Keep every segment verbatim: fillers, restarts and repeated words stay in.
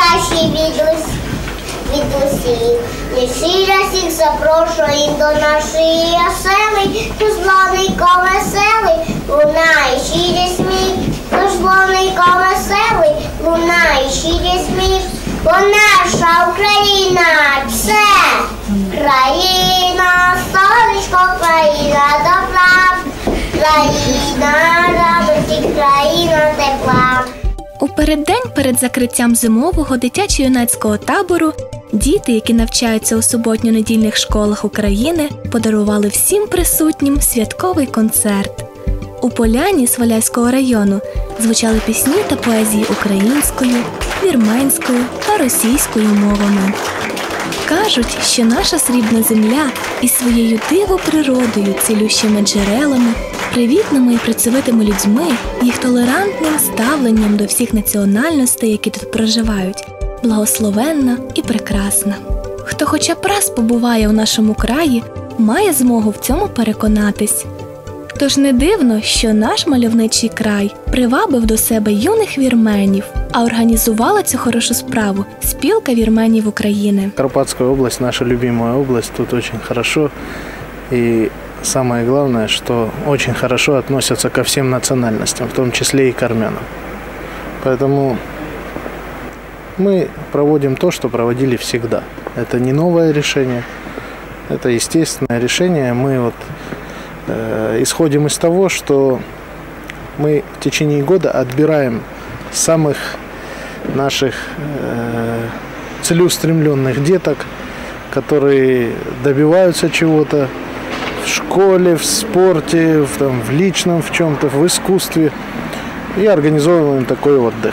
найкращі від усіх. Від усіх. Щиро всіх запрошуємо до нашої оселі, тож слоненько веселий, лунає щирий сміх, тож слоненько веселий, лунає щирий сміх, бо наша Україна – це країна, сонечко, країна добра, країна радості, країна тепла. У переддень перед закриттям зимового дитячо-юнацького табору діти, які навчаються у суботньо-недільних школах України, подарували всім присутнім святковий концерт. У Поляні Свалявського району звучали пісні та поезії українською, вірменською та російською мовами. Кажуть, що наша срібна земля із своєю дивоприродою, цілющими джерелами, привітними і працьовитими людьми, їх толерантним ставленням до всіх національностей, які тут проживають, благословенна і прекрасна. Хто хоча б раз побуває у нашому краї, має змогу в цьому переконатись. Тож не дивно, що наш мальовничий край привабив до себе юних вірменів, а організувала цю хорошу справу спілка вірменів України. Карпатская область, наша любимая область, тут очень хорошо. И самое главное, что очень хорошо относятся ко всем национальностям, в том числе и к армянам. Поэтому мы проводим то, что проводили всегда. Это не новое решение, это естественное решение. Мы вот э, исходим из того, что мы в течение года отбираем самых наших э, целеустремленных деток, которые добиваются чего-то в школе, в спорте, в, там, в личном в чем-то, в искусстве, и организовываем такой отдых.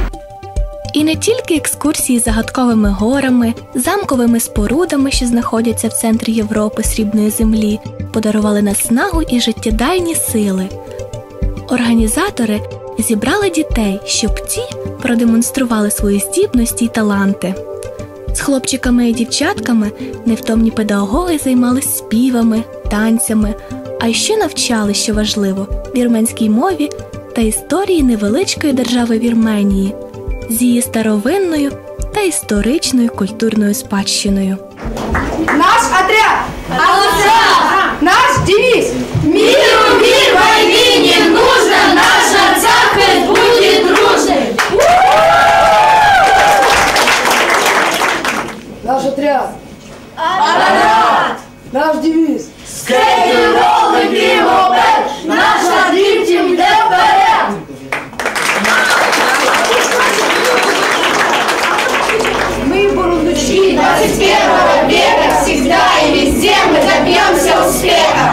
І не тільки екскурсії загадковими горами, замковими спорудами, що знаходяться в центрі Європи срібної землі, подарували наснагу і життєдайні сили. Організатори зібрали дітей, щоб ті продемонстрували свої здібності й таланти. З хлопчиками і дівчатками невтомні педагоги займались співами, танцями, а ще навчали, що важливо, вірменській мові та історії невеличкої держави Вірменії з її старовинною та історичною культурною спадщиною. Наш отряд! Отряд! Наш девиз! Миру, мир, войны не нужно! Наша церковь будет дружной! Наш отряд! Отряд! Наш девиз! Скейтинг, роллинг и мопед! Наша Dream Team йде вперед! Мы бурундучки двадцать первого века, всегда и везде мы добьемся успеха.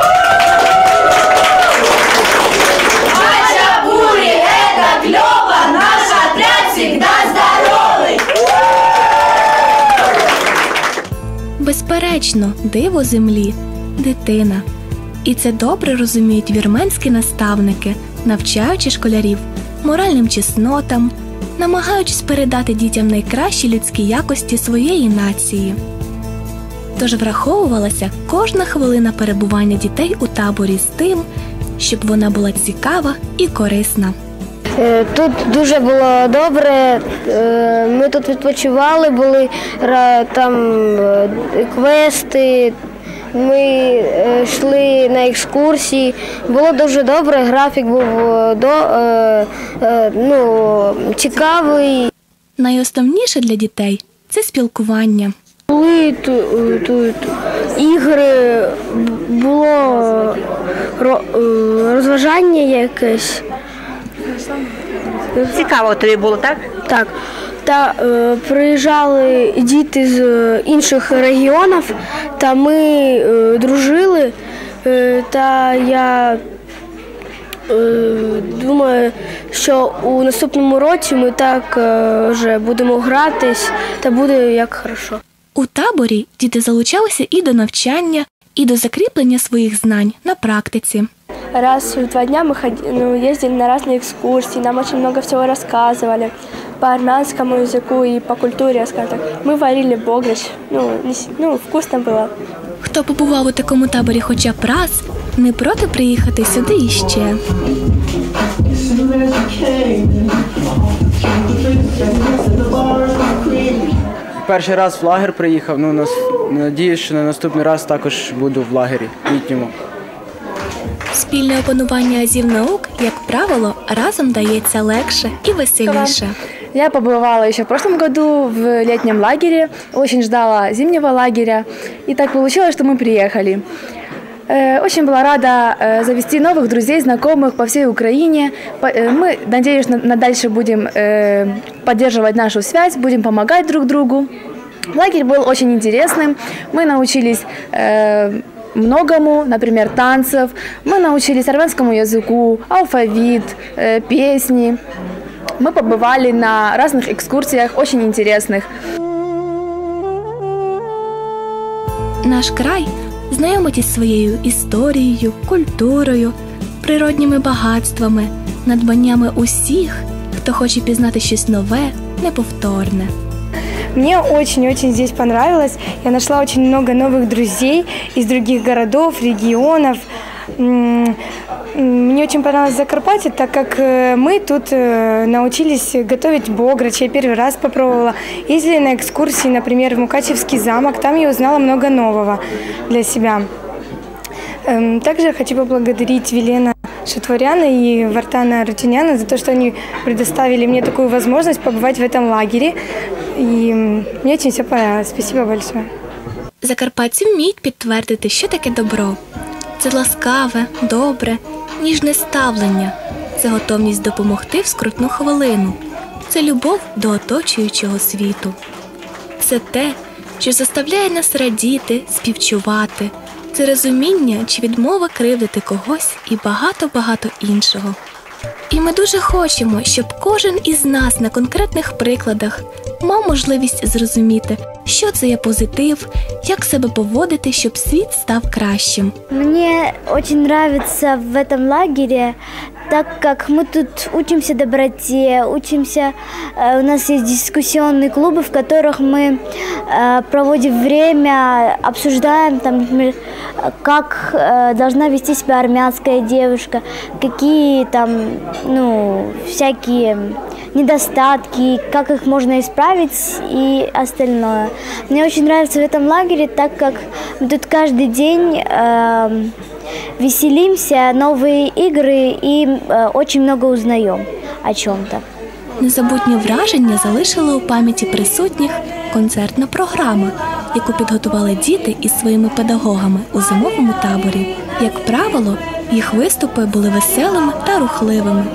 Хачапури – это клёво, наш отряд всегда здоровый. Безперечно, диво землі – дитина. І це добре розуміють вірменські наставники, навчаючи школярів моральним чеснотам, намагаючись передати дітям найкращі людські якості своєї нації. Тож враховувалася кожна хвилина перебування дітей у таборі з тим, щоб вона була цікава і корисна. Тут дуже було добре, ми тут відпочивали, були там квести, ми йшли на екскурсії, було дуже добре, графік був до, ну, цікавий. Найосновніше для дітей – це спілкування. Були тут, тут ігри, було розважання якесь. Цікаво тобі було, так? Так. Та е, приїжджали діти з інших регіонів, та ми е, дружили, е, та я е, думаю, що у наступному році ми так е, вже будемо гратись, та буде як хорошо. У таборі діти залучалися і до навчання, і до закріплення своїх знань на практиці. Раз в два дня мы ходили, ну, ездили на разные экскурсии, нам очень много всего рассказывали по армянскому языку и по культуре, скажем так. Мы варили бограч, ну, не, ну, вкусно было. Хто побував у такому таборі хоча б раз, не проти приїхати сюди іще. As soon as you came, перший раз в лагер приїхав, ну, нас, надіюсь, що на наступний раз також буду в лагері літньому. Спільне опанування азів наук, як правило, разом дається легше і веселіше. Я побывала еще в прошлом году в летнем лагере, очень ждала зимнего лагеря, и так получилось, что мы приехали. Очень была рада завести новых друзей, знакомых по всей Украине. Мы, надеюсь, на дальше будем поддерживать нашу связь, будем помогать друг другу. Лагерь был очень интересным, мы научились многому, например, танцев, мы научились армянскому языку, алфавит, песни. Мы побывали на разных экскурсиях, очень интересных. Наш край знайомить із своєю історією, культурою, природніми багатствами, надбаннями усіх, хто хоче пізнати щось нове, неповторне. Мне очень-очень здесь понравилось. Я нашла очень много новых друзей из других городов, регионов. Мне очень понравилось Закарпатье, так как мы тут научились готовить бограч. Я первый раз попробовала. Ездили на экскурсии, например, в Мукачевский замок. Там я узнала много нового для себя. Также хочу поблагодарить Велена Шатворяна и Вартана Рутиняна за то, что они предоставили мне такую возможность побывать в этом лагере. И мне очень все понравилось. Спасибо большое. Закарпатці вміють підтвердити, що таке добро. Це ласкаве, добре, ніжне ставлення. Це готовність допомогти в скрутну хвилину. Це любов до оточуючого світу. Це те, що заставляє нас радіти, співчувати. Це розуміння чи відмова кривдити когось і багато-багато іншого. І ми дуже хочемо, щоб кожен із нас на конкретних прикладах мав можливість зрозуміти, що це є позитив, як себе поводити, щоб світ став кращим. Мне очень нравится в этом лагере, так как мы тут учимся доброте, учимся, у нас есть дискуссионные клубы, в которых мы проводим время, обсуждаем, там, например, как должна вести себя армянская девушка, какие там, ну, всякие недостатки, как их можно исправить и остальное. Мне очень нравится в этом лагере, так как мы тут каждый день э, веселимся, новые игры и э, очень много узнаем о чем-то. Незабутні враження залишила у пам'яті присутніх концертна програма, яку підготували діти із своїми педагогами у зимовому таборі. Як правило, їх виступи були веселими та рухливими.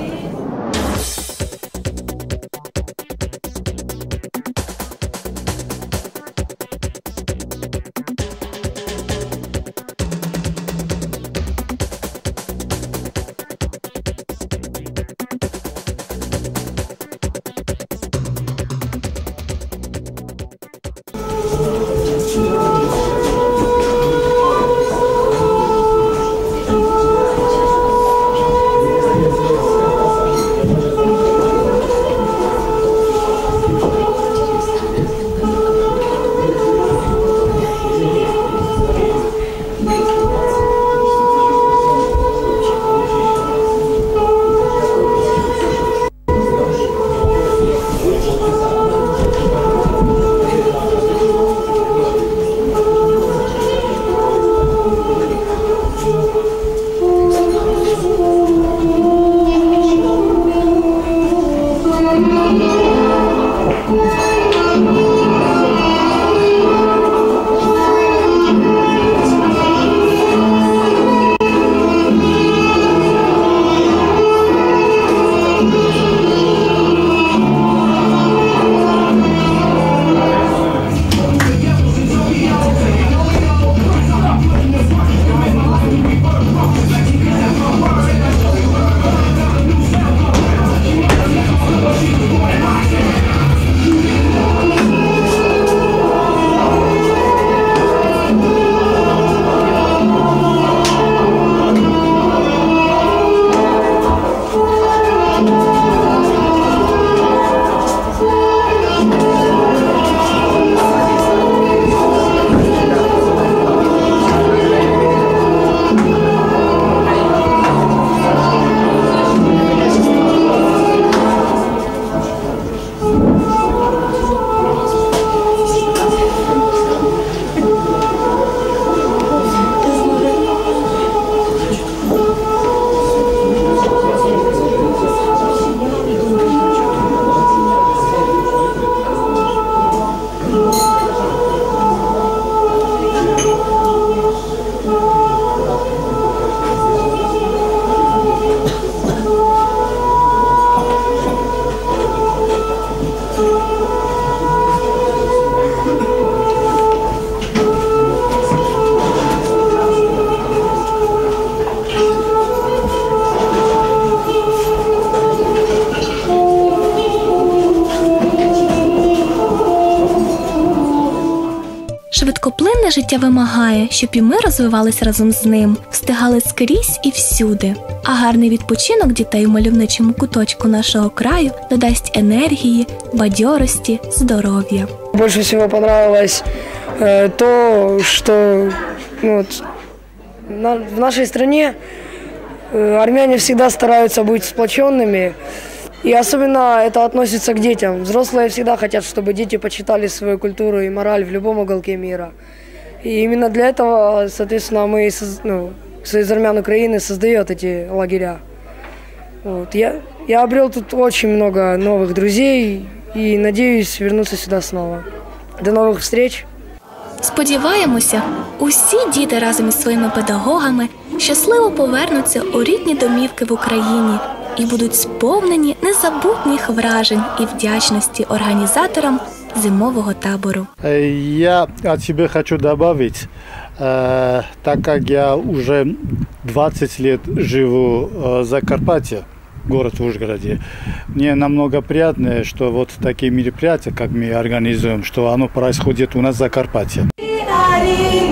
Швидкоплинне життя вимагає, щоб і ми розвивались разом з ним, встигали скрізь і всюди. А гарний відпочинок дітей у мальовничому куточку нашого краю додасть енергії, бадьорості, здоров'я. Больше всего понравилось э, то, что ну, вот, на, в нашей стране э, армяне всегда стараются быть сплоченными. И особенно это относится к детям. Взрослые всегда хотят, чтобы дети почитали свою культуру и мораль в любом уголке мира. И именно для этого, соответственно, мы, ну, Союз армян Украины создает эти лагеря. Вот. Я, я обрел тут очень много новых друзей и надеюсь вернуться сюда снова. До новых встреч! Сподіваємося, усі діти разом із своїми педагогами щасливо повернуться у рідні домівки в Україні і будуть сповнені незабутніх вражень і вдячності організаторам зимового табору. Я от себя хочу добавить, э, так как я уже двадцать лет живу в Закарпатье, город в Ужгороде, мне намного приятно, что вот такие мероприятия, как мы организуем, что оно происходит у нас в Закарпатье.